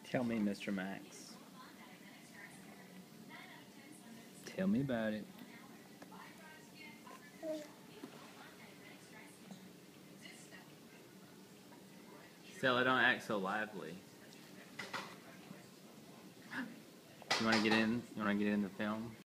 Tell me, Mr. Max. Tell me about it. Stella, don't act so lively. You wanna get in? You wanna get in the film?